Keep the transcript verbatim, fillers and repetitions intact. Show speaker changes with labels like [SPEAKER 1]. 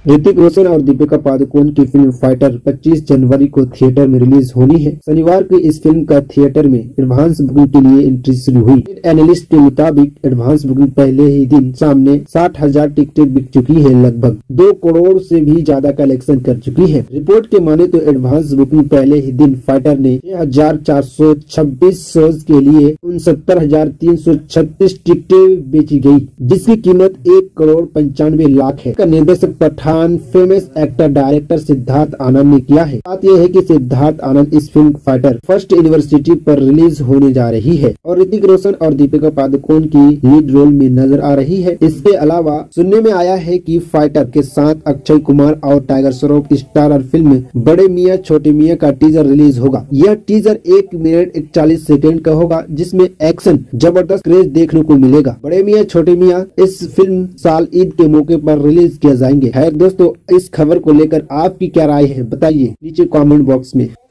[SPEAKER 1] ऋतिक रोशन और दीपिका पादुकोण की film fighter पच्चीस जनवरी को थिएटर में रिलीज होनी है। शनिवार को इस फिल्म का थिएटर में एडवांस बुकिंग के लिए एंट्री शुरू हुई। एनालिस्ट के मुताबिक एडवांस बुकिंग पहले ही दिन सामने साठ हजार टिकटें बिक चुकी है, लगभग दो करोड़ से भी ज्यादा कलेक्शन कर चुकी है। रिपोर्ट के माने तो एडवांस बुकिंग पहले ही दिन फाइटर ने छह हजार चार सौ छब्बीस शोज के लिए उनसत्तर हजार तीन सौ छत्तीस टिकटें बेची गयी, जिसकी कीमत एक करोड़ पंचानवे लाख है। निर्देशक Pathaan famous actor director Siddharth Anand ने किया है। बात यह है कि सिद्धार्थ आनंद इस फिल्म फाइटर फर्स्ट यूनिवर्सिटी पर रिलीज होने जा रही है और ऋतिक रोशन और दीपिका पादुकोण की लीड रोल में नजर आ रही है। इसके अलावा सुनने में आया है कि फाइटर के साथ अक्षय कुमार और टाइगर श्रॉफ स्टारर फिल्म बड़े मियाँ छोटे मियाँ का टीजर रिलीज होगा। यह टीजर एक मिनट इकतालीस सेकेंड का होगा, जिसमें एक्शन जबरदस्त क्रेज देखने को मिलेगा। बड़े मियाँ छोटे मियाँ इस फिल्म साल ईद के मौके पर रिलीज किया जाएंगे। है दोस्तों, इस खबर को लेकर आपकी क्या राय है बताइए नीचे कमेंट बॉक्स में।